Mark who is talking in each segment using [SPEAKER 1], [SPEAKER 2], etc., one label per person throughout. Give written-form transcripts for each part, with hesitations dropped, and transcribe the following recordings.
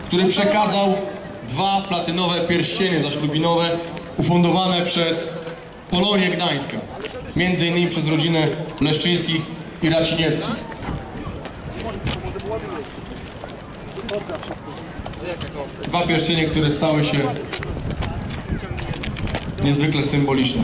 [SPEAKER 1] który przekazał 2 platynowe pierścienie zaślubinowe ufundowane przez Polonię Gdańska, między innymi przez rodzinę Leszczyńskich i Raciniewskich. Dwa pierścienie, które stały się niezwykle symboliczne.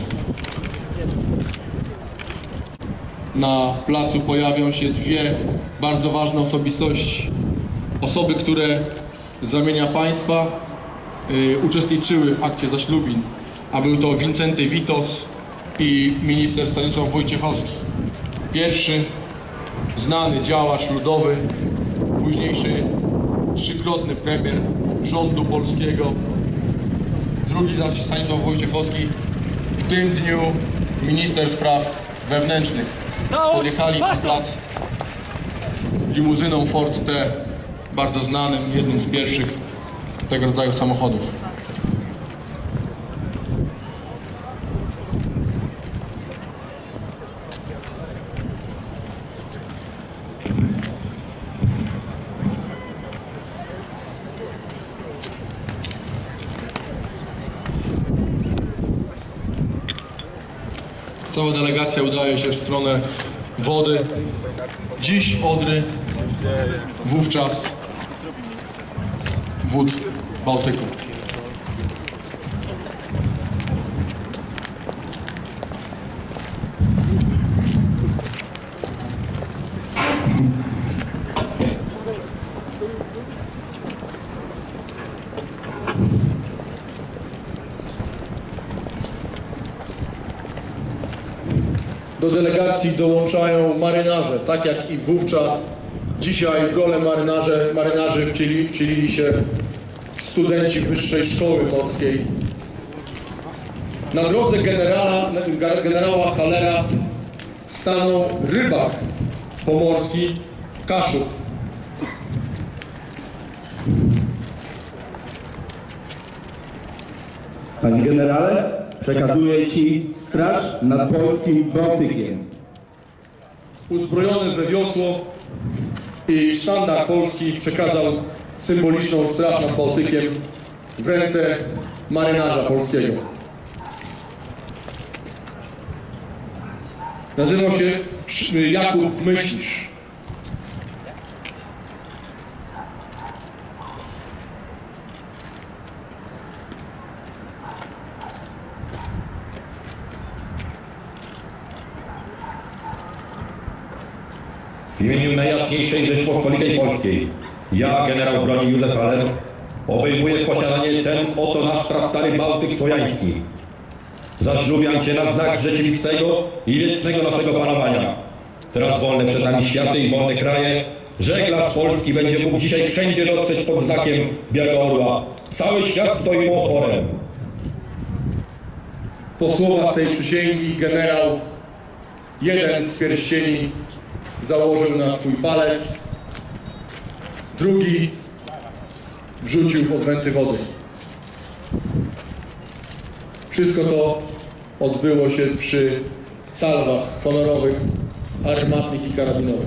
[SPEAKER 1] Na placu pojawią się 2 bardzo ważne osobistości. Osoby, które z ramienia państwa uczestniczyły w akcie zaślubin, a był to Wincenty Witos i minister Stanisław Wojciechowski. Pierwszy znany działacz ludowy, późniejszy 3-krotny premier rządu polskiego. Drugi zaś Stanisław Wojciechowski, w tym dniu minister spraw wewnętrznych. Podjechali na plac limuzyną Ford T, bardzo znanym, jednym z pierwszych tego rodzaju samochodów. Cała delegacja udaje się w stronę wody. Dziś Odry, wówczas wód Bałtyku. Do delegacji dołączają marynarze, tak jak i wówczas. Dzisiaj w rolę marynarzy wcielili się studenci Wyższej Szkoły Morskiej. Na drodze generała Hallera stanął rybak pomorski Kaszub.
[SPEAKER 2] Panie generale, przekazuję Ci straż nad polskim Bałtykiem.
[SPEAKER 1] Uzbrojony we wiosło i sztandar polski przekazał symboliczną straż nad Bałtykiem w ręce marynarza polskiego. Nazywał się Jakub Myślisz.
[SPEAKER 3] W imieniu Najjaśniejszej Rzeczypospolitej Polskiej, ja, generał broni Józef Haller, obejmuję w posiadanie ten oto nasz prastary Bałtyk Słowiański. Zaślubiam Cię na znak rzeczywistego i wiecznego naszego panowania. Teraz wolne przed nami światy i wolne kraje, żeglarz polski będzie mógł dzisiaj wszędzie dotrzeć pod znakiem Białego Orła. Cały świat stoi mu otworem.
[SPEAKER 1] Po słowach tej przysięgi generał jeden z pierścieni założył na swój palec, drugi wrzucił w odręty wody. Wszystko to odbyło się przy salwach honorowych, armatnych i karabinowych.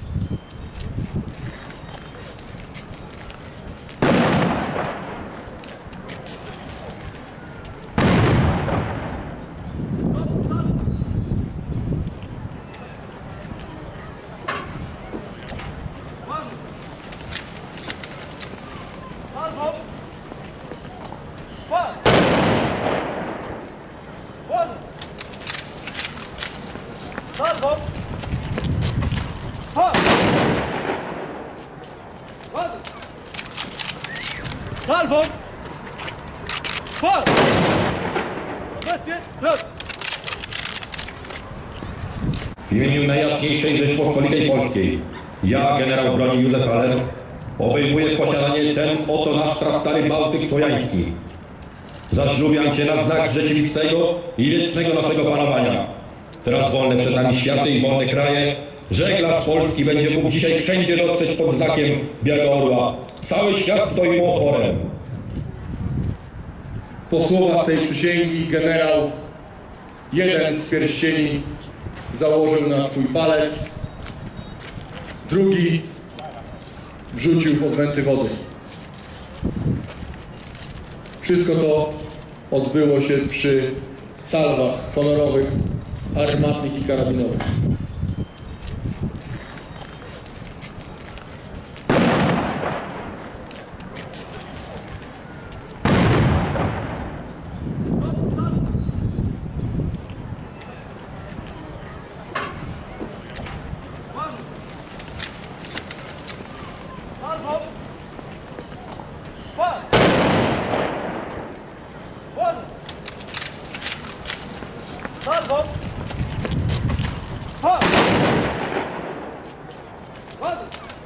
[SPEAKER 4] Salvo! Fal! Bezpiecz!
[SPEAKER 3] W imieniu Najjaśniejszej Rzeczypospolitej Polskiej, ja, generał broni Józef Haller, obejmuję w posiadanie ten oto nasz prastary Bałtyk Słowiański. Zaślubiam Cię na znak rzeczywistego i wiecznego naszego panowania. Teraz wolne przed nami światy i wolne kraje, żeglarz polski będzie mógł dzisiaj wszędzie dotrzeć pod znakiem Białego Orła. Cały świat stoi mu otworem.
[SPEAKER 1] Po słowach tej przysięgi generał jeden z pierścieni założył na swój palec, drugi wrzucił w odręty wody. Wszystko to odbyło się przy salwach honorowych, armatnych i karabinowych.
[SPEAKER 4] Salvo! One! One! Salvo! One! One!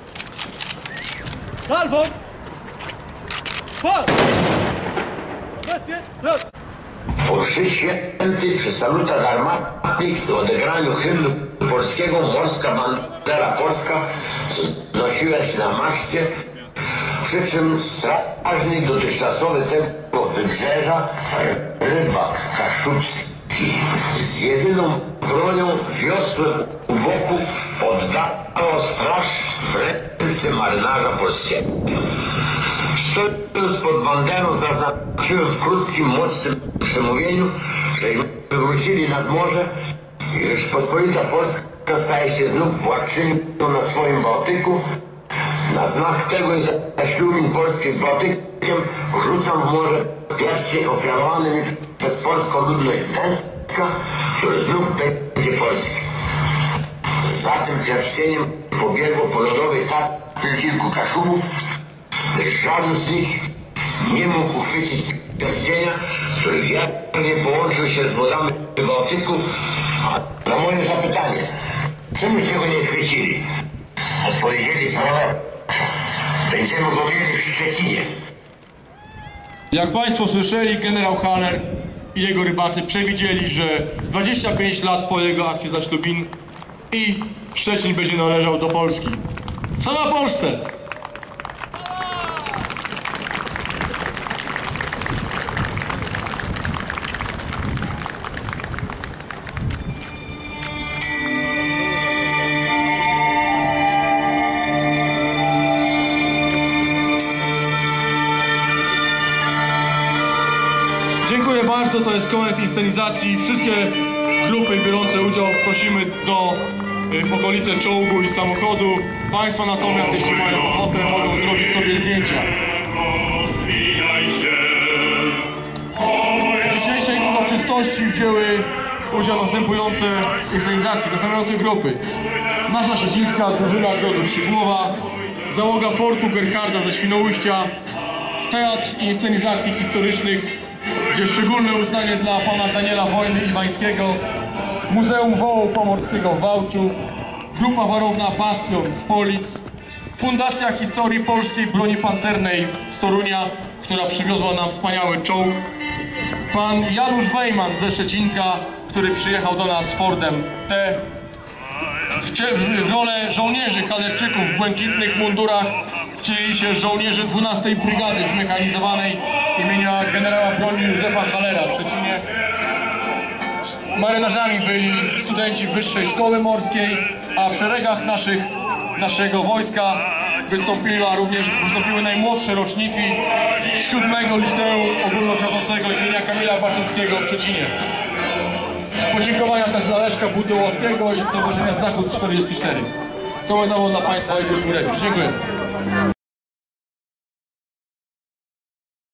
[SPEAKER 4] Salvo! One! Bezpiecz! Raz!
[SPEAKER 5] Po mszy świętej przy salutach armatnych i odegraniu hymnu polskiego morska bandera polska znosiła się na maszcie, przy czym strażnik dotychczasowy tego wybrzeża, rybak kaszubski, z jedyną bronią wiosłem u boku oddawał straż w ręce marynarza polskiego. Stojąc pod banderą zaznaczyłem w krótkim, mocnym przemówieniu, że wywrócili nad morze i Rzeczpospolita Polska staje się znów władczynią na swoim Bałtyku. Na znak tego i zaślubin polskich z Bałtykiem rzucam w morze pierścień ofiarowany mi przez polską ludność Gdańska, który znów będzie polski. Za tym pierścieniem pobiegło po lodowej tapie kilku kaszubów, lecz żaden z nich nie mógł uchwycić pierścienia, który wiernie połączył się z wodami Bałtyku. A na moje zapytanie, czemuście go nie chwycili? Odpowiedzieli: proszę, będziemy go mieli w Szczecinie.
[SPEAKER 1] Jak Państwo słyszeli, generał Haller i jego rybacy przewidzieli, że 25 lat po jego akcji zaślubin i Szczecin będzie należał do Polski. Co na Polsce? Dziękuję bardzo, to jest koniec inscenizacji. Wszystkie grupy biorące udział prosimy w okolice czołgu i samochodu. Państwo natomiast, jeśli mają ochotę, mogą zrobić sobie zdjęcia. W dzisiejszej uroczystości wzięły udział następujące inscenizacje, następujące grupy: Nasza Szczecińska Drużyna Grodu Szczygłowa, załoga Fortu Gerharda ze Świnoujścia, Teatr Inscenizacji Historycznych, gdzie szczególne uznanie dla pana Daniela Wojny Iwańskiego, Muzeum Wołu Pomorskiego w Wałczu, Grupa Warowna Bastion z Polic, Fundacja Historii Polskiej Broni Pancernej z Torunia, która przywiozła nam wspaniały czołg, pan Janusz Wejman ze Szczecinka, który przyjechał do nas Fordem T. W rolę żołnierzy kaderczyków w błękitnych mundurach wcielili się żołnierze 12 Brygady Zmechanizowanej imienia generała broni Józefa Hallera w Szczecinie. Marynarzami byli studenci Wyższej Szkoły Morskiej, a w szeregach naszego wojska wystąpiły najmłodsze roczniki 7. Liceum Ogólnokształcącego imienia Kamila Baczyńskiego w Szczecinie. Podziękowania też dla Leszka Budyłowskiego i Stowarzyszenia Zachód 44. To było dla Państwa Igor Górek. Dziękuję.